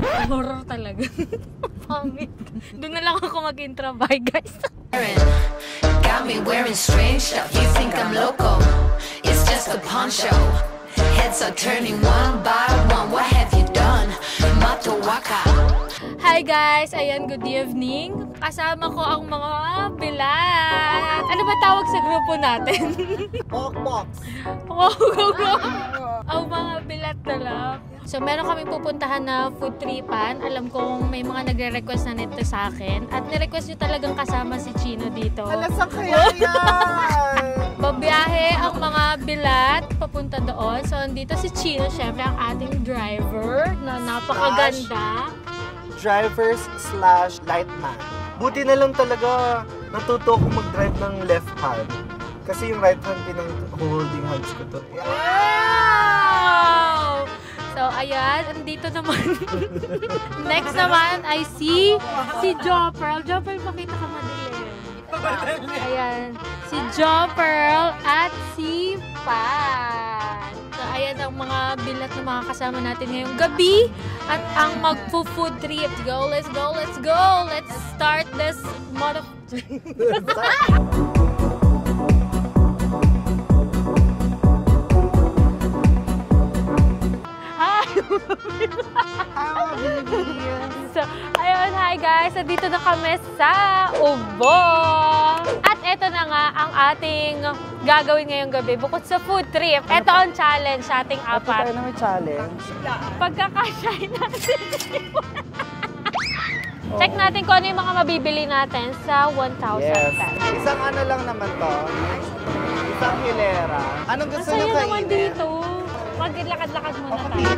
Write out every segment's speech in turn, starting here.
Horror talaga. Pangit. Doon na lang ako mag-intro. Bye, guys. Got me wearing strange stuff. You think I'm loco? It's just a poncho. Heads are turning one by one. What have you done? Mato waka. Hi guys! Ayan, good evening. Kasama ko ang mga bilat. Ano ba tawag sa grupo natin? Box. Ang mga bilat na lang. So, meron kaming pupuntahan na food tripan. Alam kong may mga nagre-request na nito sa akin. At nirequest nyo talagang kasama si Chino dito. Alasang kaya yan! Babiyahe ang mga bilat papunta doon. So, andito si Chino, syempre ang ating driver na napakaganda. Drivers/lightman. Buti na lang talaga natuto ako mag-drive ng left hand. Kasi yung right hand pinang-holding hands ko to. Wow! So, ayan, andito naman. Next naman ay si Jopearl. Jopearl, pakita ka madilim. Ayan, si Jopearl at si Pat. So, ayan ang mga bilat na mga kasama natin ngayong gabi. At ang magpo-food trip. Let's go! Let's start this So, ayun, hi guys! Dito na kami sa Ubo! At eto na nga ang ating gagawin ngayong gabi. Bukod sa food trip, eto ang challenge sa ating Ito apat. tayo na may challenge. Pagkakasya natin. Check natin kung ano yung mga mabibili natin sa 1,000 Yes. pesos. Isang ano lang naman to. Isang hilera. Anong gusto nyo Masaya naman kainin? dito. Maglakad-lakad muna tayo.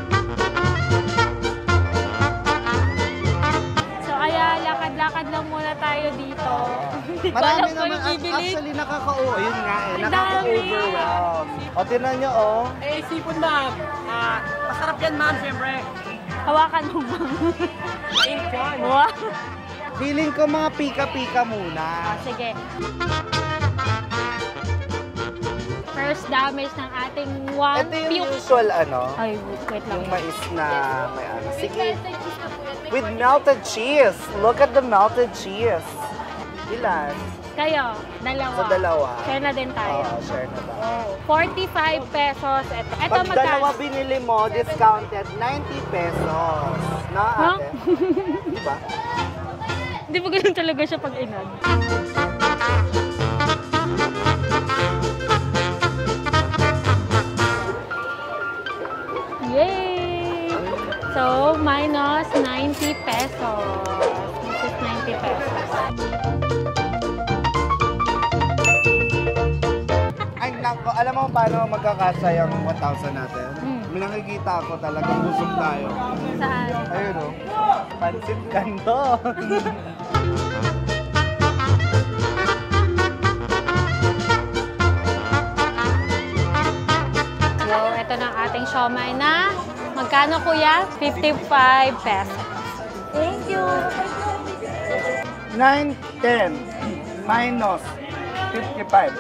So, ayan, lakad-lakad lang muna tayo dito. Marami Walang naman. bibili. Actually, yun nga eh. Ang Nakaka-overwhelm. O, tinan nyo oh. Eh, sipon ma'am. Masarap yan ma'am, syempre. Hawakan mo ba? Ain't yan. Wow. Feeling ko mga pika-pika muna. Sige. First damage ng ating one Ito yung puke. usual ano. Ay, wait lang. Yung mais na may ano. Sige. With melted cheese. Look at the melted cheese. Ilan? Kayo, dalawa. Sa dalawa. Share na din tayo. Oo, share na tayo. 45 pesos. Ito Pag magkano? dalawa binili mo, discounted 90 pesos. Na, Huh? ate? Diba? Hindi mo ganun talaga siya pag inad. Yay! So, minus 90 pesos. This is 90 pesos. Ay, nako. Alam mo paano magkakasa yung 1,000 natin? May nakikita ako talagang busog tayo. Saan? Ayun o. Pansit Canton. So, ito na ang ating siomai na. Magkano kuya? 55 pesos. Thank you. 9, 10. Minus 55.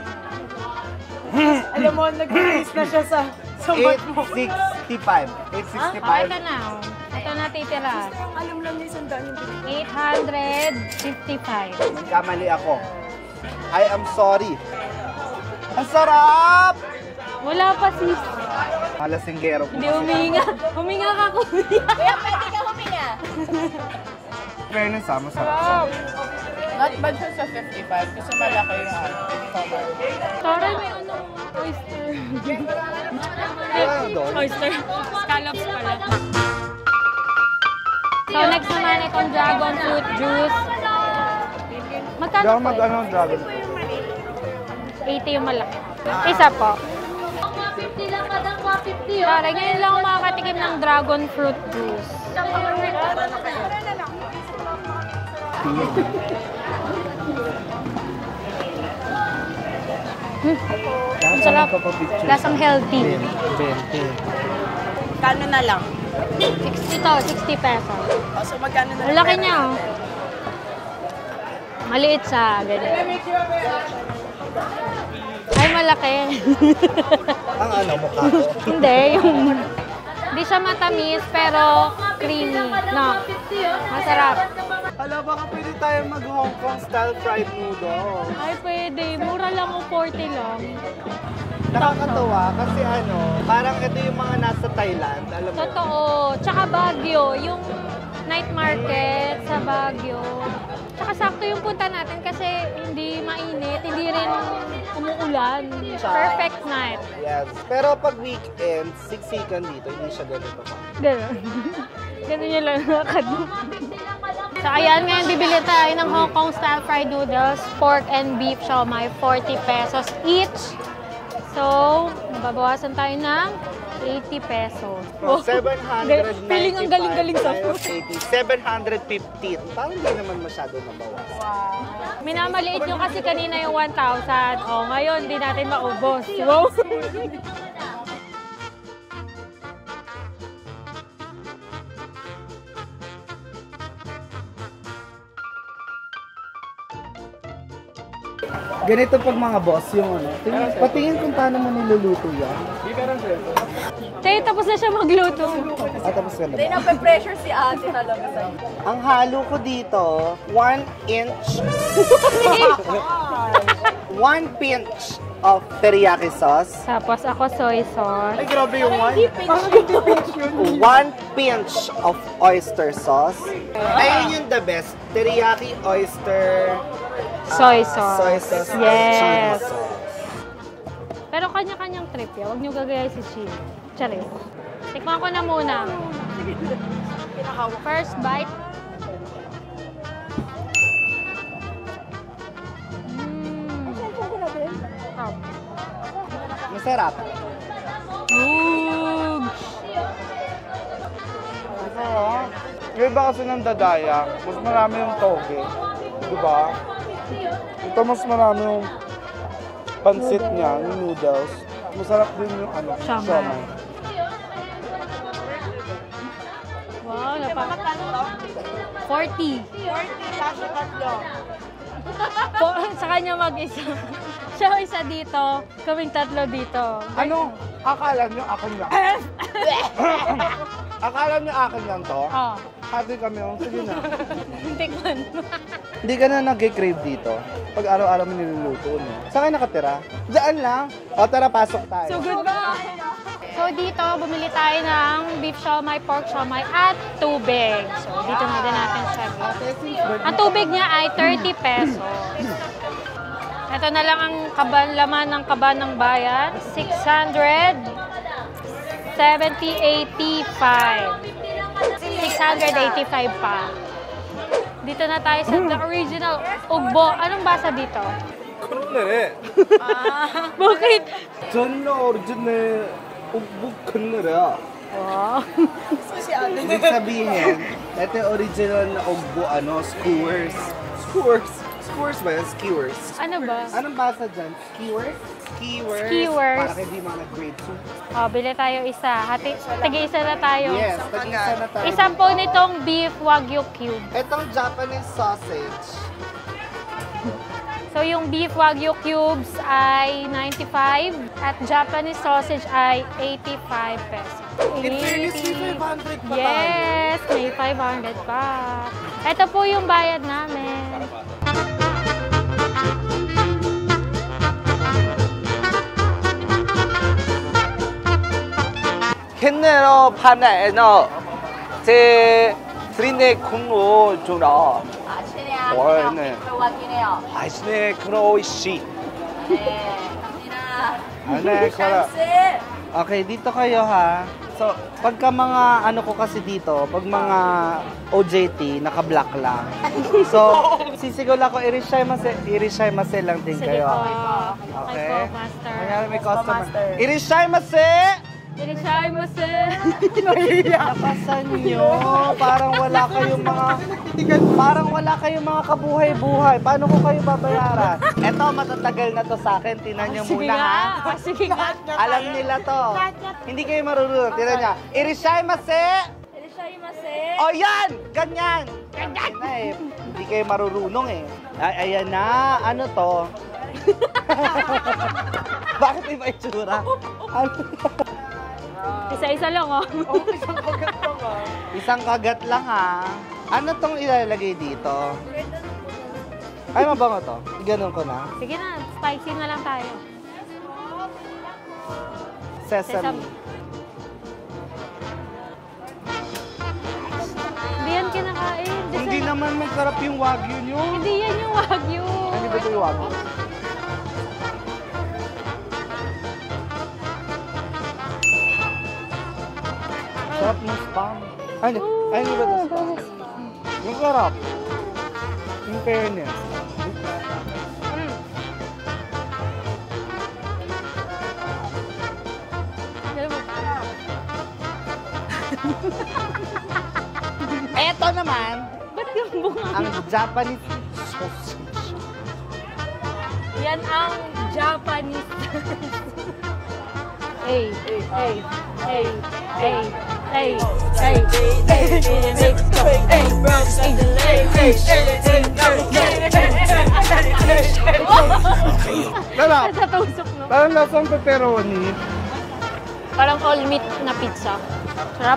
Alam mo, nag-release na siya sa mat mo. 865. Oh, ito na. Ito na titira. Alam lang niya isang daan yung pinag- 855. Nagkamali ako. I am sorry. Ang sarap! Wala pa sis. Malasinggero po. Hindi huminga. Huminga ka kuya. Kuya, pwede ka huminga. Fairness ha, masarap. Not bad siya sa 55 kasi malaki yung cover. Tara, may ano, oyster. Ano doon? Oyster. Scallops pala. So, next naman itong dragon fruit juice. Magkano Diyan po? mag-ano, dragon. 80 yung malaki. Isa po. 150 lang, madang 150 yun. Tara, ngayon lang ako makakatikim ng dragon fruit juice. Ang sarap. Lasang healthy. 20. Kano na lang? 60 to, 60 pesos. Oh, so magkano na Ang lang? laki niya, oh. Maliit sa ganyan. Ay, malaki. Ang ano, mukha ko. Hindi, yung... Hindi siya matamis, pero creamy. No. Masarap. Hala, baka pwede tayo mag-Hong Kong style fried noodles. Ay, pwede. Mura lang o 40 lang. Nakakatawa kasi parang ito yung mga nasa Thailand, alam mo. Totoo. Tsaka Baguio, yung night market sa Baguio. Tsaka sakto yung punta natin kasi hindi mainit, hindi rin umuulan. Perfect night. Yes. Pero pag weekend, siksikan dito, hindi siya ganito pa. Ganun. Ganun yung lang nakakad. So ayan, ngayon bibili tayo ng Hong Kong style fried noodles, pork and beef siomai, 40 pesos each. So, mababawasan tayo ng 80 pesos. Oh, 795. Feeling ang galing-galing sa food. 715. Parang hindi naman masyado nabawas. Minamaliit nyo kasi kanina yung 1,000. O, ngayon, di natin maubos. Wow! Ganito pag mga boss, yung patingin kung paano mo niluluto yan. Tayo, tapos na siya magluto. Tapos ka na Hindi ba? nape-pressure si ate talaga sa'yo. Ang halo ko dito, 1 inch. 1 pinch of teriyaki sauce. Tapos ako soy sauce. Ay, grabe yung 1 pinch of oyster sauce. Ayun yung the best. Teriyaki, oyster, Soy sauce. soy sauce, Yes. chili sauce. Pero kanya-kanyang trip yan. Huwag nyo gagaya si chili. Charis. Tikman ko na muna. First bite. Masarap. Ooh. Yung iba kasi ng dadaya, mas marami yung toge. Diba? Ito mas marami yung pansit niya, yung noodles. Masarap din yung Siomai. siomai. Wow, 40. 40 kasi tatlo. Sa kanya mag-isa. Siya isa dito, kaming tatlo dito. Ano? Akala niyo akin lang? Akala niyo akin lang to? Oh, Hati kami, sige na. tikman mo. Hindi ka na nag-crave dito. Pag araw-araw mo niluluto, no? Saan kayo nakatira? Diyan lang. O tara, pasok tayo. So, goodbye! So, dito, bumili tayo ng beef siomai, pork siomai, at tubig. So, dito na din natin siya. Ang tubig niya ay 30 pesos. Ito na lang ang laman ng kaban ng bayan. 670, 85. 685 pa. Dito na tayo sa the original ugbo. Anong basa dito? 큰일에. Bakit? 저는 오리지널 ugbo 큰일이야. Wow. Sushi ate. Ibig sabihin, ito yung original na ugbo, skewers. Skewers ba yan? Skewers. Ano ba? Anong basa dyan? Skewers? Skewers. Skewers. Para hindi mga grade 2. Oh, bili tayo isa. Tagi-isa na tayo. Yes, tag-isa na tayo. Isa po nitong beef wagyu cube. Itong Japanese sausage. So, yung beef wagyu cubes ay 95 at Japanese sausage ay 85 pesos. In fairness, may 500 pa Yes, may 500 pa. Ito po yung bayad namin. 캔네로 파나에너 제 드린네 콩로 주라 와, 네. 아시네 크로이시 Ano, kara. Okay, dito kayo ha. So, pagka mga ko kasi dito, pag mga OJT, naka-black lang. So, sisigaw lang ko, irishaimase lang din Sige kayo. po. Okay? Ay po, master. Kanyari may customer. Irishaimase! Irishaimase! Nakasan nyo. Parang wala kayong mga kabuhay-buhay. Paano ko kayo babayaran? Eto, matatagal na to sa akin. Tinan nyo Sige muna ha. nga. Sige nga. Alam nila to. Hindi kayo marunong. Tinan nyo. Irishaimase! Irishaimase. O yan! Ganyan! Ganyan na eh. Hindi kayo marurunong eh. Ay, ayan na. Ano to? Bakit iba itsura? Ano? Isa-isa lang, oh. Isang kagat lang ha. Ano tong ilalagay dito? Ay, mabango to. Ganun ko na. Sige na, spicy na lang tayo. Sesame. Hindi yan kinakain. Hindi naman masarap yung wagyu nyo. Hindi yan yung wagyu. Ano ba ito yung wagyu? Sarap ng spam. Ay, hindi ba ito spam? Yung sarap. In fairness. Eto naman, Ba't yung bunga? ang Japanese sausage. Yan ang Japanese. Hey, hey, hey, hey, hey, hey, hey, Sarap. Sa tusok, no? Parang lasang pepperoni. Parang all meat na pizza. Sarap.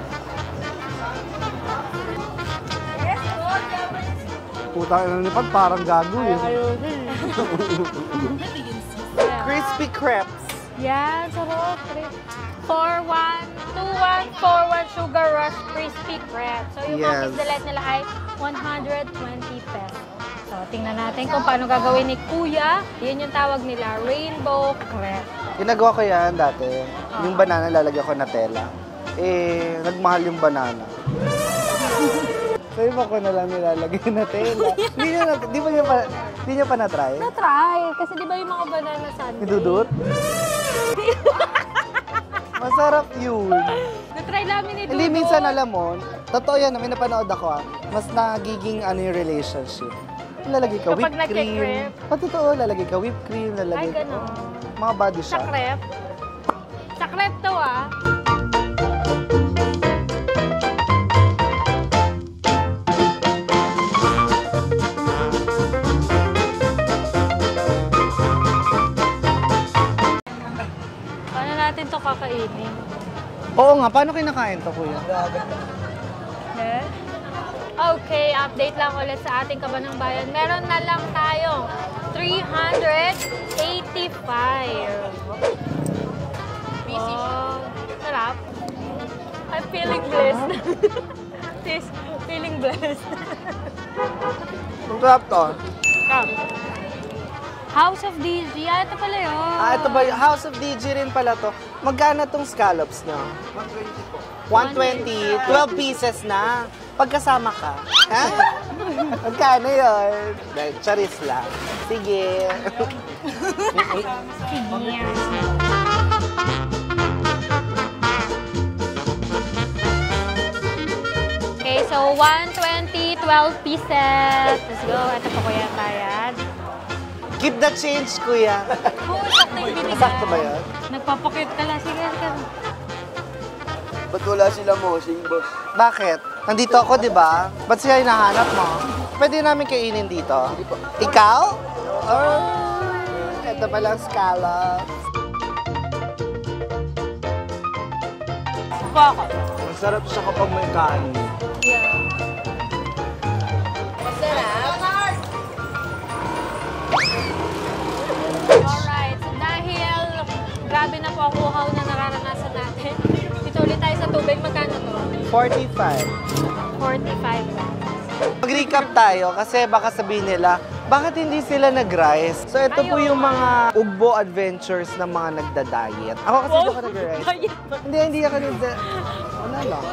Putang ina nipad, parang gago eh. Crispy crepes. Yan, sarap. 2141 Sugar Rush Crispy Crepe. So, yung Yes. Mokis Delight nila ay 120 pesos. So, tingnan natin kung paano gagawin ni Kuya. Yun yung tawag nila, Rainbow Crepe. Ginagawa ko yan dati. Yung banana lalagyan ko na tela. Eh, nagmahal yung banana. Sa iba ko na lang nilalagay na tela. Di niya pa na-try? Na-try. Kasi di ba yung mga banana sandwich? Idudot? Masarap yun. Na-try namin ni Dudut. Hindi, minsan alam mo, totoo yan, may napanood ako mas nagiging yung relationship. Lalagay ka Kapag whipped cream. nagke-crepe. Totoo, lalagay ka whipped cream, lalagay Ay, ka. gano'n. Mga body Sa shot. crepe. Sa crepe to, ah. Paano natin to kakainin? Oo nga, paano kinakain to, kuya? Okay, update lang ulit sa ating Kabanang Bayan. Meron na lang tayong 385. Wow, sarap. I'm feeling blessed. Sis, feeling blessed. Ang sarap to. House of DG. Ah, ito pala yun. Ito ba, House of DG rin pala to. Magkano tong scallops nyo? 120 12 pieces na. Pagkasama ka. Ha? Magkano yun? Charis lang. Sige. Okay, so 120, 12 pieces. Let's go. Ito po kuya bayad. Keep the change, kuya. Oo, sakto yung binigay. Sakto ba yun? Nagpapakit ka lang. Sige, sige. Ba't wala sila moshing, boss? Bakit? Nandito ako, di ba? Ba't siya hinahanap mo? Pwede namin kainin dito. Ikaw? Oh, ito palang scallops. Suka ako. Masarap siya kapag may kanin. Yeah. Alright, so dahil grabe na po ang uhaw na nararanasan natin, dito ulit tayo sa tubig. Magkano to? 45. 45. Mag-recap tayo kasi baka sabihin nila, bakit hindi sila nag-rice? So ito po yung mga ugbo adventures ng mga nagda-diet. Ako kasi hindi ako nag-rice. Diet ba? Hindi ako Ano lang?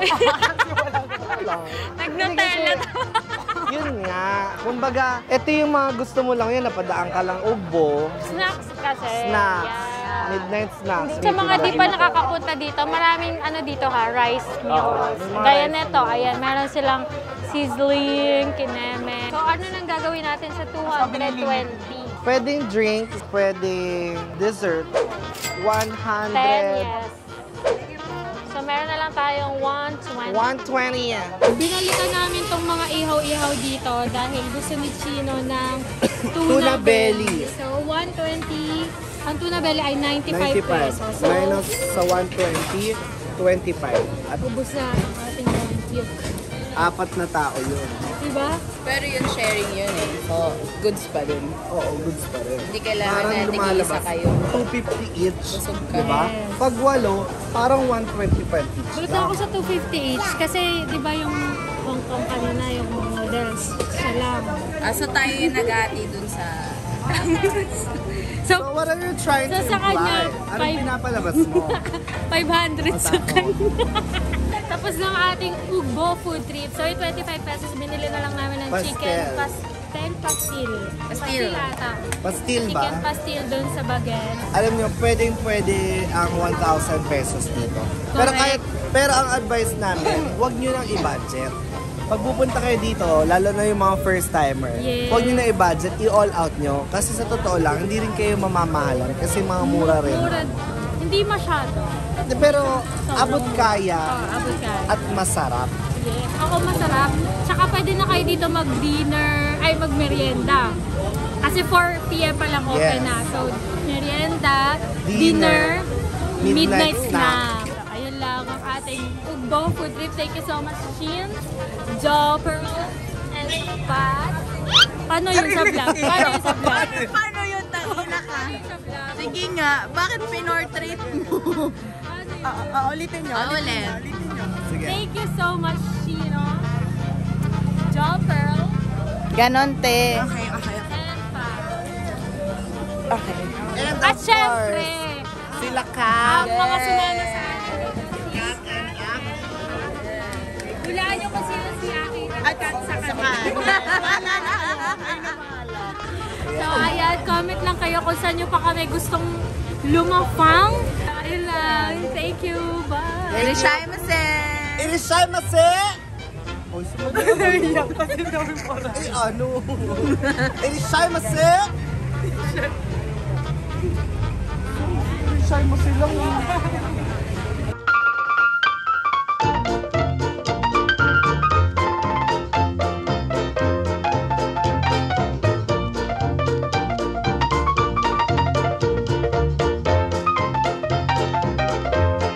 Nag-Nutella to. Yun nga. Kumbaga, ito yung mga gusto mo lang yun, napadaan ka lang ugbo. Snacks kasi. Snacks. Yeah. Midnight snacks. Sa mga di pa nakakapunta dito, maraming ano dito ha, rice meals. Gaya neto, ayan, meron silang sizzling, kineme. So ano nang gagawin natin sa 220? Pwedeng drinks, pwedeng dessert. 100. 10, yes. So meron na lang tayong 120. 120 yan. Binalikan namin tong mga ihaw-ihaw dito dahil gusto ni Chino ng Tuna belly. So 120, ang tuna belly ay 95 pesos. So, Minus sa 120, 25. At Ubus na ang ating puke. 4 na tao yun. Diba? Pero yung sharing yun eh. So, goods pa din. Oo, goods pa rin. Hindi kailangan Parang na tig-isa lumalabas. kayo. 250 each. Busog ka. Diba? Yes. Pag 8, parang 125 each. Gulat ako sa 250 each kasi di ba yung Hong Kong kanina yung mga models. Siya lang. So tayo yung nag-ati dun sa... So, So what are you trying So, to sa kanya, imply? Anong pinapalabas mo? 500 sa kanya. Tapos ng ating Ugbo food trip. So, yung 25 pesos, binili na lang namin ng Pastel. chicken pastil. Pastil ata. Pastil ba? Chicken pastil dun sa Bagen. Alam nyo, pwede ang 1,000 pesos dito. Correct. Pero ang advice namin, huwag nyo nang i-budget. Pag pupunta kayo dito, lalo na yung mga first timer, Yes. huwag nyo na i-budget, i-all out nyo. Kasi sa totoo lang, hindi rin kayo mamamahalan kasi mga mura rin. Mura. Hindi masyado. Pero abot kaya Abot ka. at masarap. Yes. Ako masarap. Tsaka pwede na kayo dito mag-dinner, ay mag-merienda. Kasi 4 p.m. pa lang open Yes. na. So, merienda, Dinner, dinner, midnight midnight snack. Ayun lang ang ating Ugbo food trip. Thank you so much, Shin, Joe, Pearl, and Pat. Paano yun sa vlog? Paano yun sa vlog? Paano yun? Tangina ka? Sa vlog? Sige nga, bakit pinortrait mo? Ulitin nyo. Ulit. Sige. Thank you so much, Shino, Joe, Pearl, Ganon, te. and Pat. And At of syempre, course, sila Cam. ang mga sumama sa akin. Hulaan nyo kung sino si Aki at Kat sa kanila. So, ayan, comment lang kayo kung saan nyo pa kami gustong lumapang. Ayun lang. Thank you. Bye. Irishaymasen! Irishaymasen! Oy, sumagot. Eh, ano? Irishaymasen! Irishaymasen lang.